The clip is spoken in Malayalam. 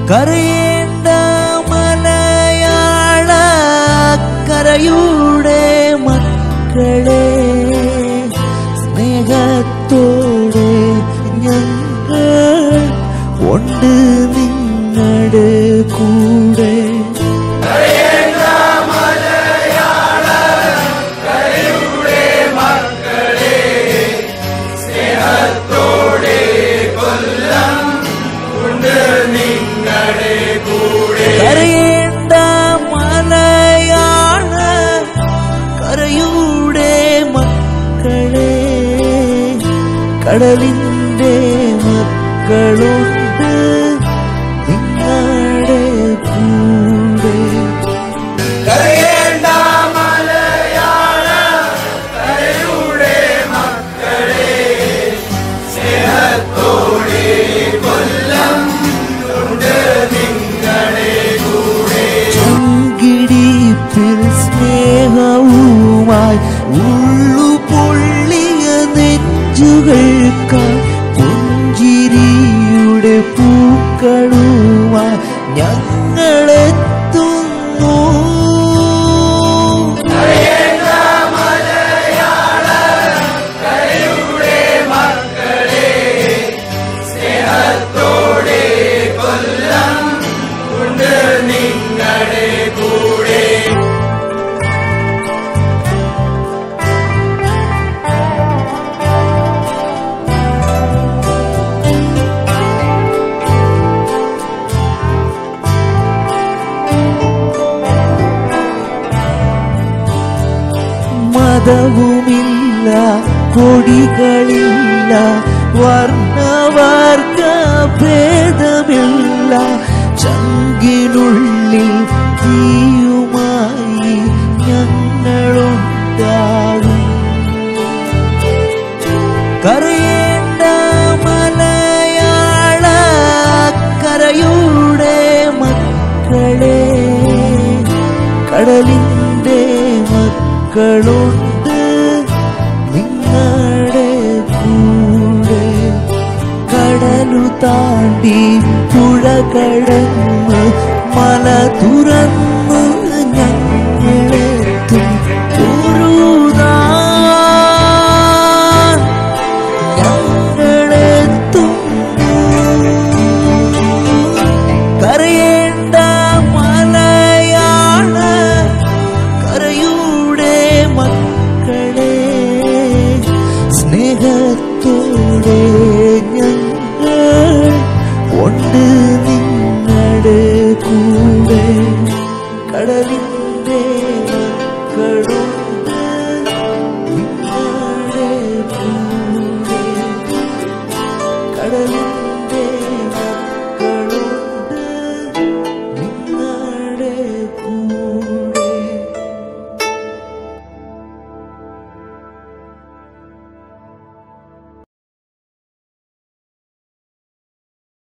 കരയേണ്ട മലയാള കരയുടെ മക്കളെ, സ്നേഹത്തോടെ ഞങ്ങൾ ഉണ്ട് നിങ്ങളുടെ കൂടെ. കരയേണ്ട മലയാള കരയുടെ മക്കളെ, കടലിന്റെ മക്കളുണ്ട് നിങ്ങളുടെ കൂടെ. കരയേണ്ട മലയാള കരയുടെ മക്കളെ, സ്നേഹത്തോടെ കൊല്ലം ഉണ്ട് നിങ്ങളെ കൂടെ. ചങ്കിടിപ്പിൽ സ്നേഹവുമായി ഉള്ളു പൊള്ളിയ നെഞ്ചുകൾക്കായി പുഞ്ചിരിയുടെ പൂക്കളുമായി ഞങ്ങളെത്തുന്നു. കരയേണ്ട മലയാള കരയുടെ മക്കളെ, സ്നേഹത്തോടെ കൊല്ലം ഉണ്ട് നിങ്ങളെ കൂടെ. മതവുമില്ല, കൊടികളില്ല, വർണ്ണവർഗ ഭേദമില്ല, ചങ്കിനുള്ളിൽ തീയുമായി ഞങ്ങളുണ്ടാകും. കരയേണ്ട മലയാള കരയുടെ മക്കളെ, കടലിന്റെ മക്കളുണ്ട് നിങ്ങളുടെ കൂടെ. കടലു താണ്ടി പുഴ കടന്ന് മല തുറന്ന് ഞങ്ങളെത്തും. ഉരുതാൻ ഞങ്ങളെത്തും. കരയേണ്ട മലയാള കരയുടെ മക്കളെ, സ്നേഹത്തോടെ ഞങ്ങൾ ഉണ്ട് നിങ്ങളുടെ കൂടെ. കടലിന്റെ മക്കളുണ്ട്